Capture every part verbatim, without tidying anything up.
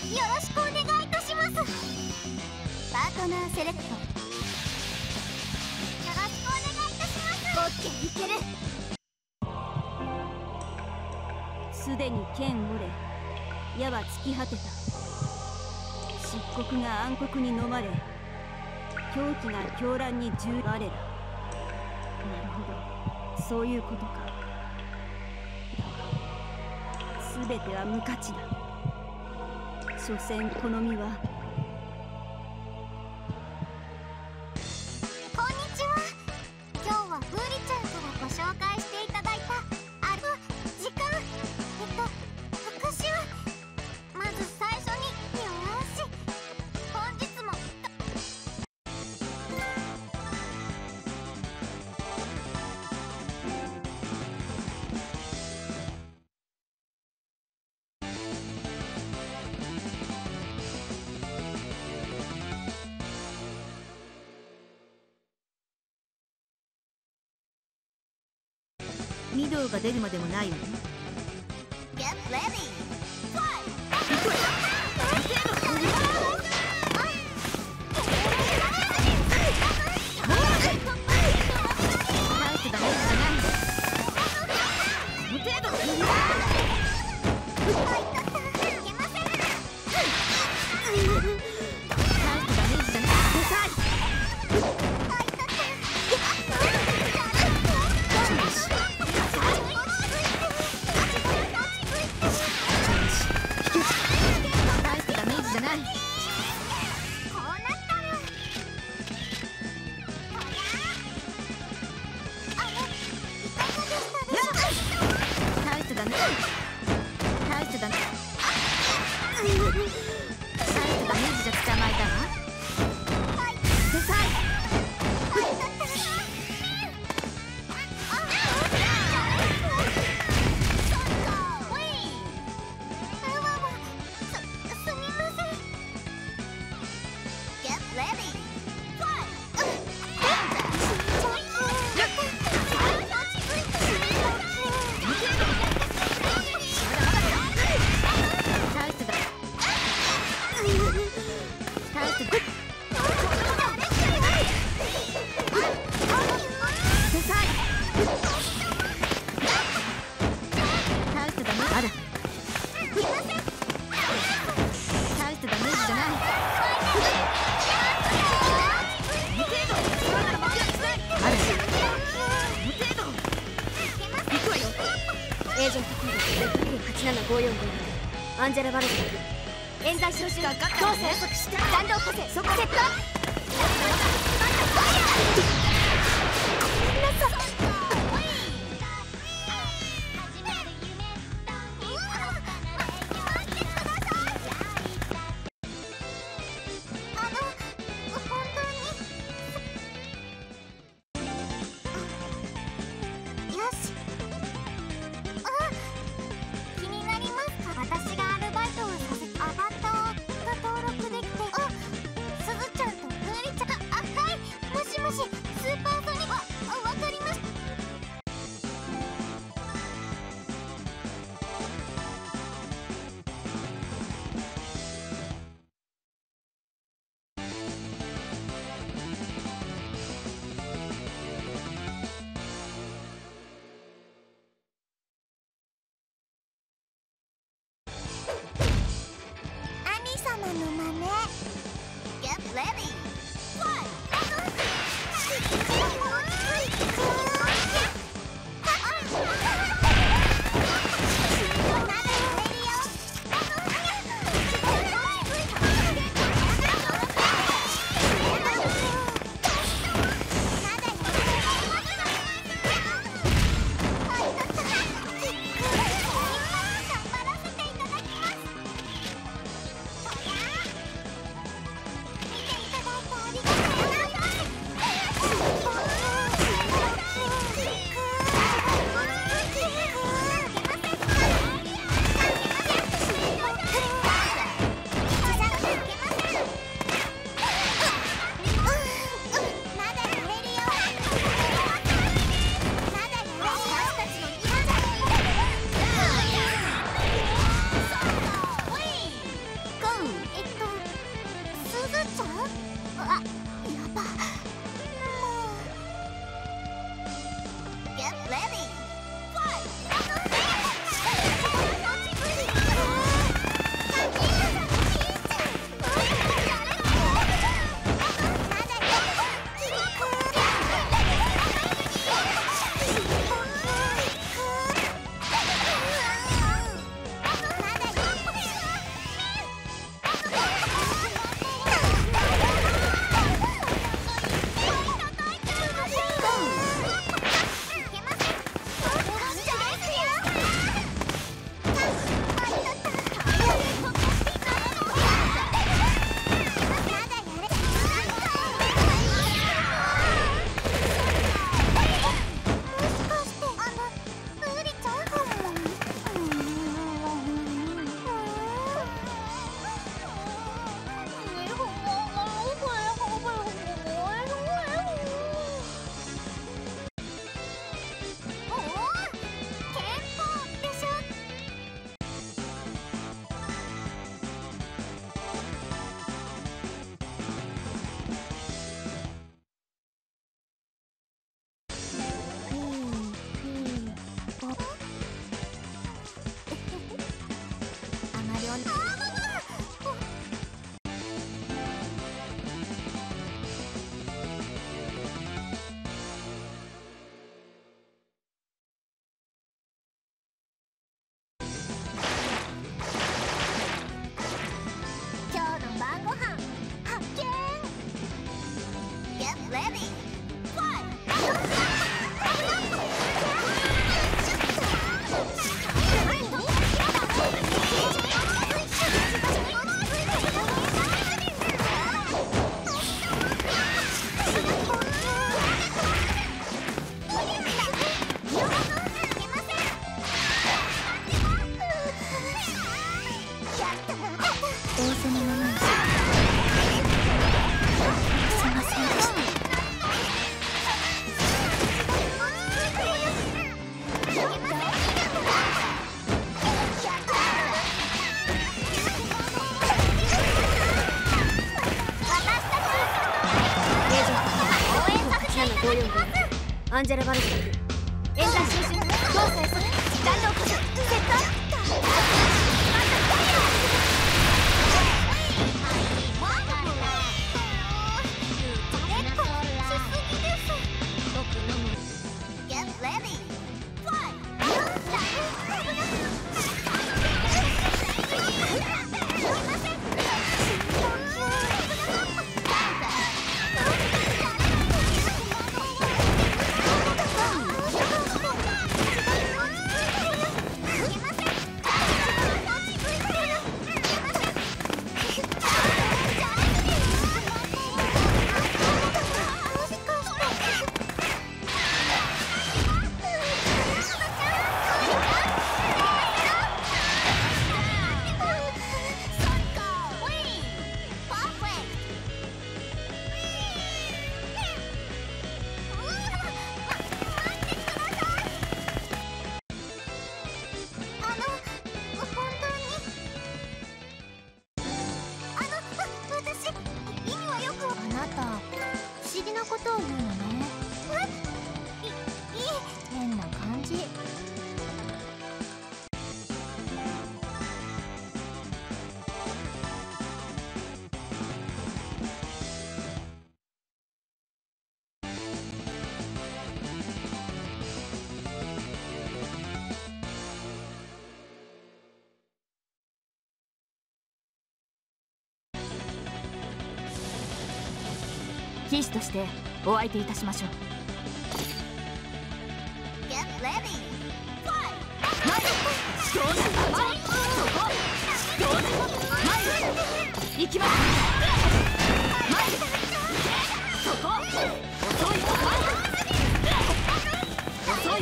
よろしくお願いいたします。パートナーセレクト。よろしくお願いいたします。オッケー、いける。 すでに剣折れ、矢は尽き果てた。漆黒が暗黒に飲まれ、狂気が狂乱に従我ら。なるほど、そういうことか。だが全ては無価値だ。所詮この身は。 こんにちは。今日はブーリちゃんからご紹介していただいたある時間えっと復習。まず最初によーし、本日も御堂が出るまでもないわね。 Get ready! Fly! アンジェラ・バルト冤罪招集が当選速して弾道補正即セット。 よね。今日の晩ご飯発見。 Get ready fly。 アンジェラ・バルジャック演算新種動作予測弾道コスセット。騎士としてお相手いたしましょう。行きます。そこ遅い遅い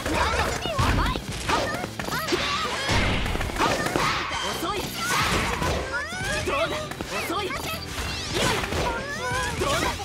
遅いどうだ遅いどうだ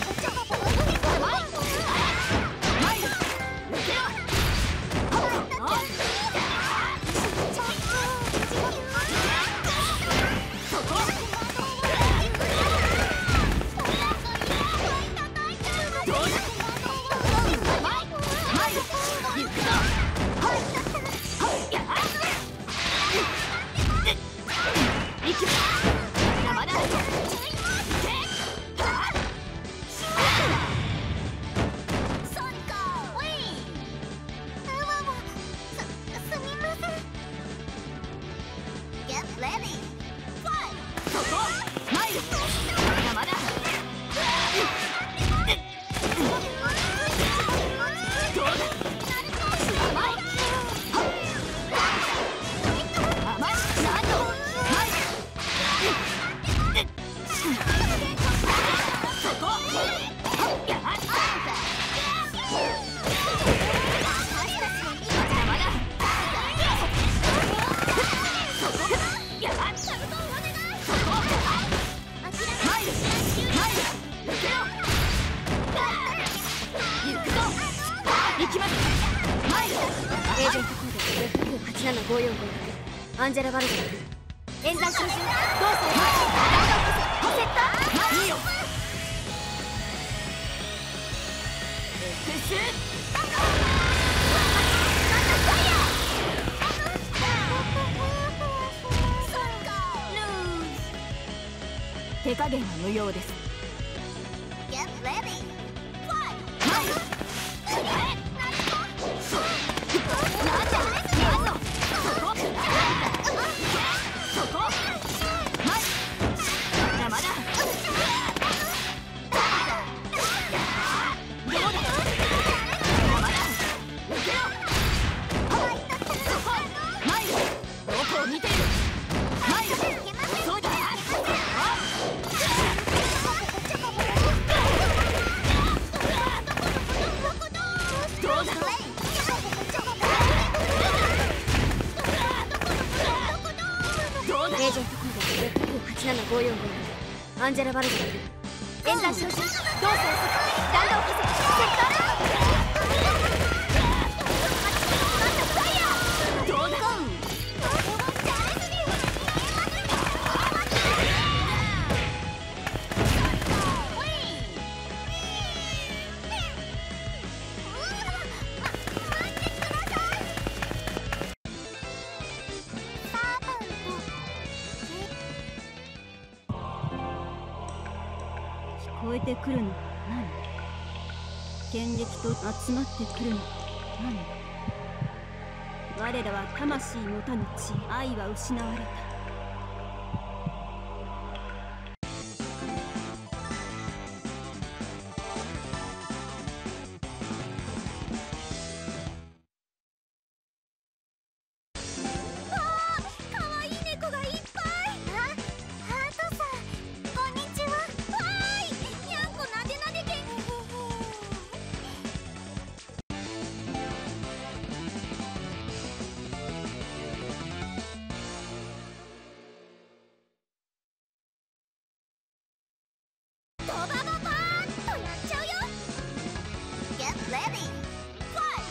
アンジェラ・バルジャック演算新種動作セット。いいよ復讐手加減は無用です。 Get ready. Fight. なんだなんだそこそこ前まだまだどうだまだ受けろそこ前どこを見ている前そうだどうだエージェントコードはちななごよんごアンジェラ・バルド演算照準動作を速弾道加速セクターどうだ聞こえてくるのは何？剣撃と集まってくるのは何？我らは魂持たぬ地、愛は失われた。 ドバババーンとやっちゃうよ。 Get ready. Fight.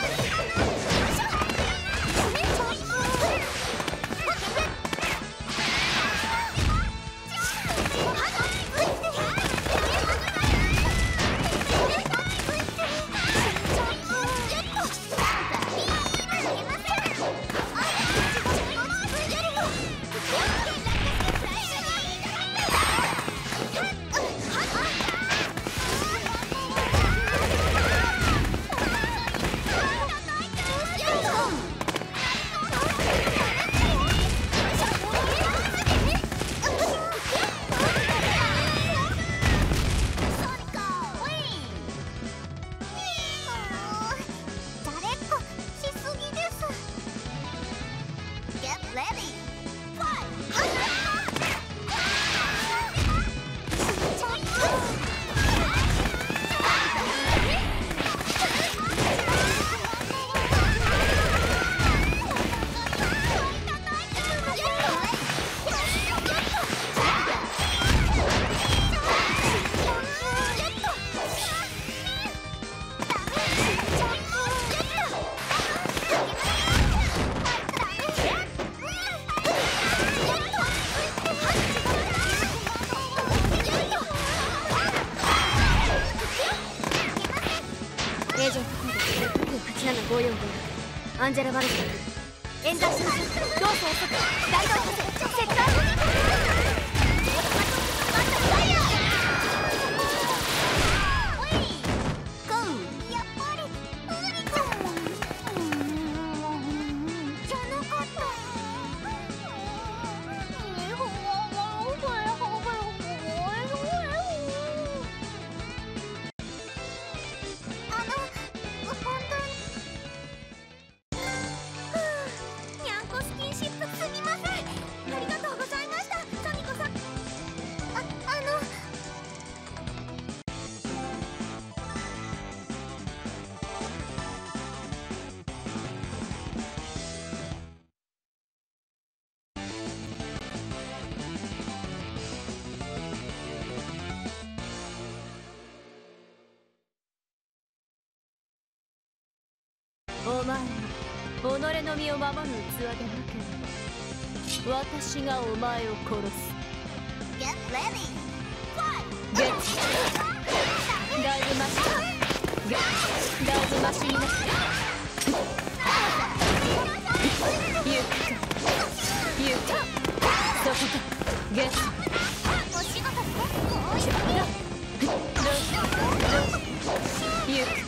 エージェントコードはちななごよんごアンジェラ・バルド演算照準動作を速弾道加速セクターお前は己の身を守る器でなければ私がお前を殺す。 Get ready. Fight. ゲッツだいぶマシゲッだいぶマシになったゆっくゆっくそこかゲッツお仕事行くか。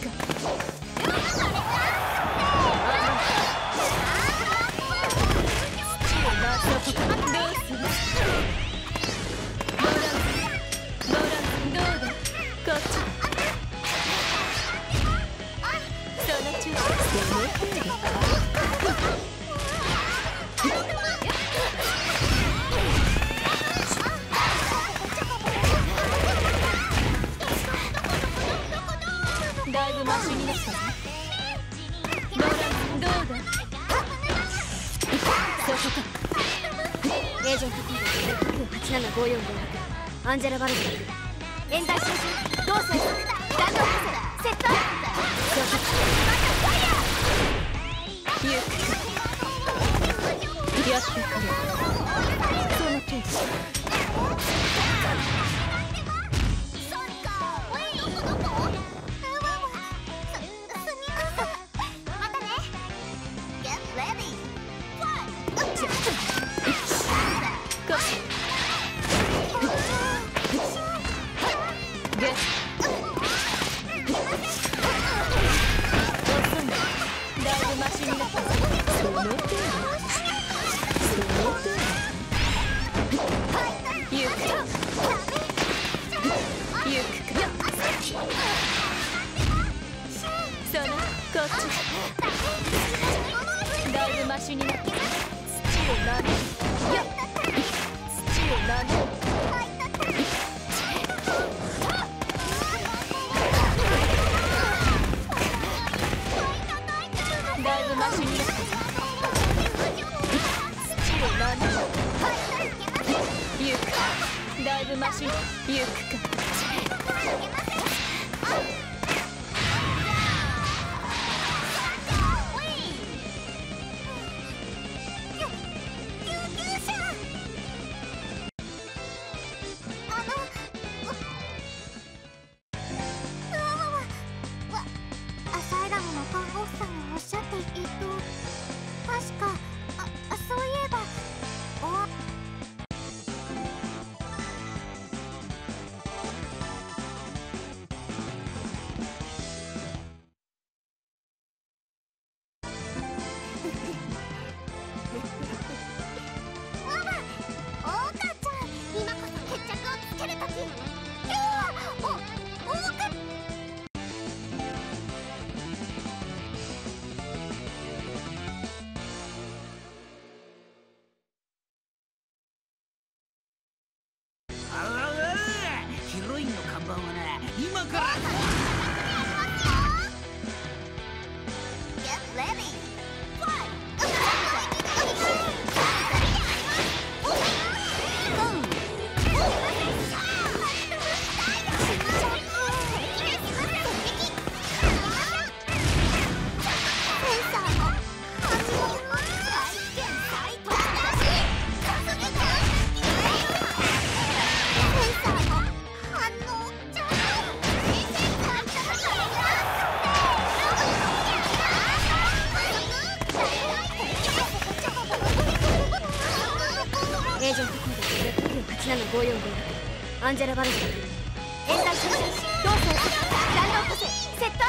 だいぶマシになったぞ。ローランどうだ。そこか。エージェントコードはちななごよんごろくアンジェラ・バルジャー演台進行動作弾道補正セット。そこか。ゆっくりやってくれ。その程度。だいぶマシになった。土をなめる。やっ土をなめる。だいぶマシになった。土をなめる。ゆく。だいぶマシ。ゆくか。エージェントコードはちななごよんごろくアンジェラ・バルジャー演台進行動作弾道補正セット。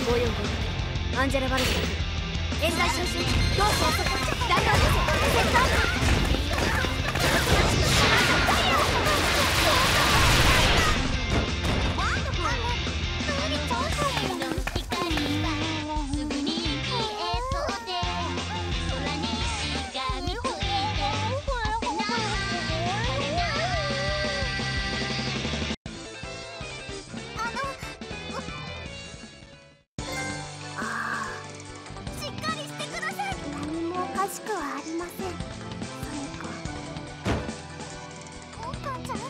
ご用語アンジェラ・バルト冤罪収集同校弾丸ですセッターおかしくはありません。それかお母ちゃん。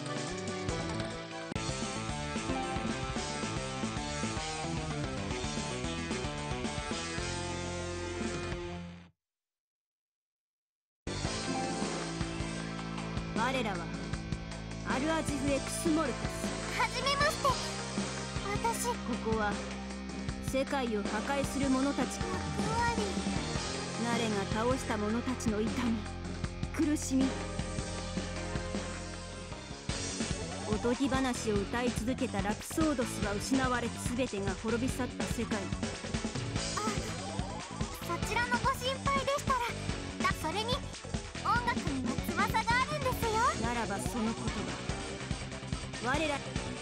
我らはアルアジフ・エクスモルタス。 はじめまして。私ここは世界を破壊する者たちが役割誰が倒した者たちの痛み苦しみおとぎ話を歌い続けたラプソードスは失われ全てが滅び去った世界。 あ、そちらのご心配でしたらだそれに音楽には翼があるんですよ。 ならばその言葉我ら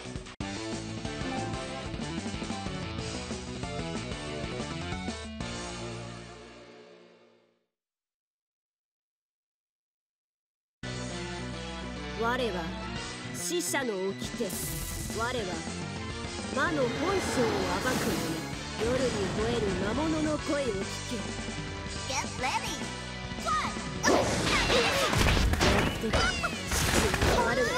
我は死者の掟。我は魔の本性を暴く者。夜に吠える魔物の声を聞け。 Get ready! Fly! ある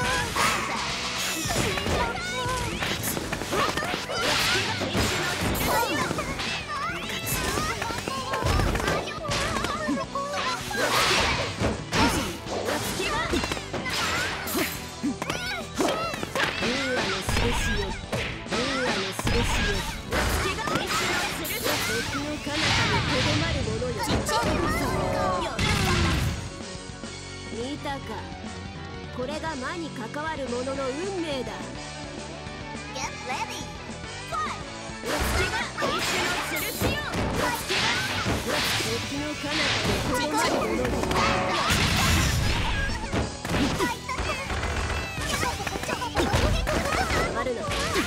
見たか、これが魔に関わる者の運命だ。 Get ready! Fly! 敵の彼方にとどまる者だ。あるな。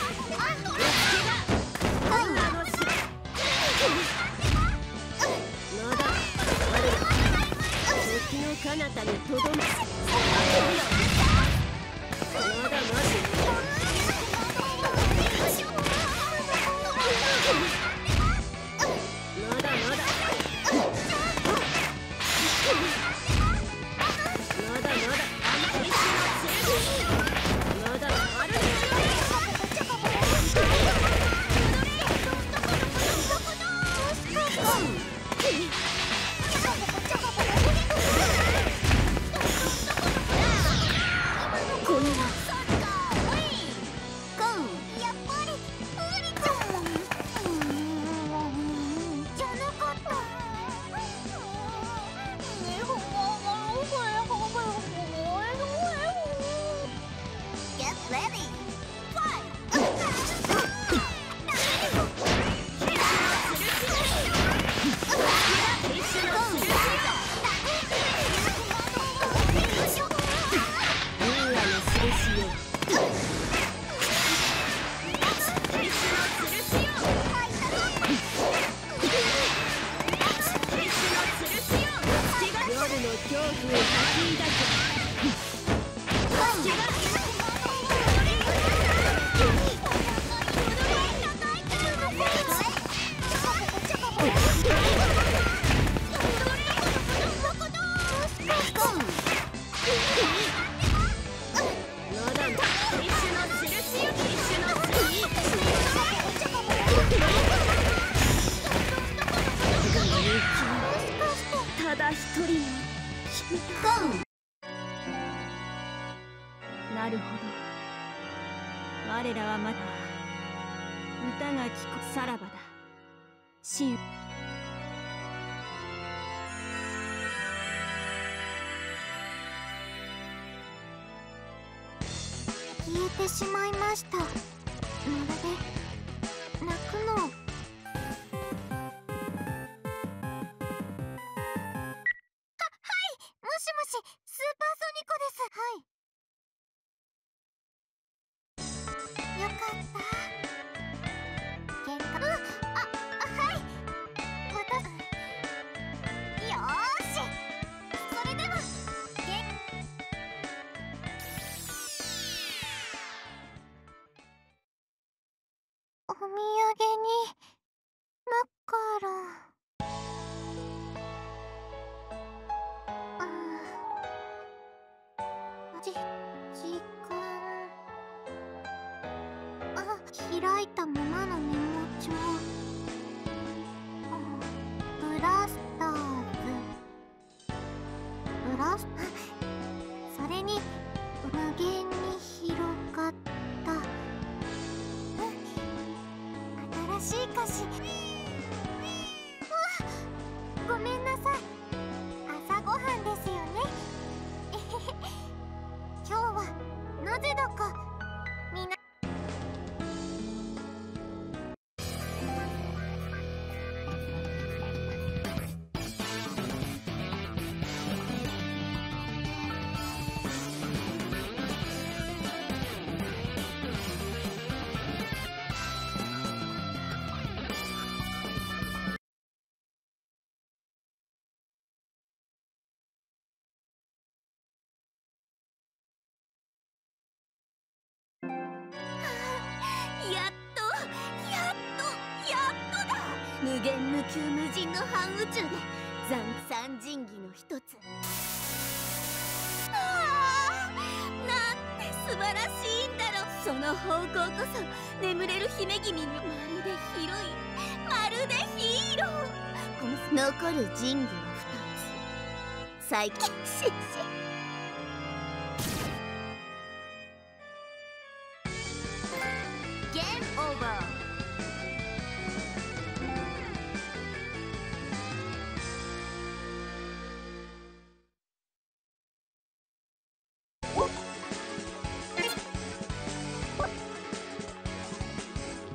敵の彼方にとどまる。まだまだ。まだまだ。まだまだ。まだある。こんなただ一人の君が。なるほど。我らはまだ歌が聞こさらばだ。真消えてしまいました。まるで泣くのをごめんなさい。朝ごはんですよね。えへへ。今日はなぜだかみんなやっとやっとやっとだ。無限無窮無尽の半宇宙で残三神器の一つ。ああ、なんて素晴らしいんだろう。その方向こそ眠れる姫君のまるで広い、まるでヒーロー。この残る神器は二つ。最近シェシェ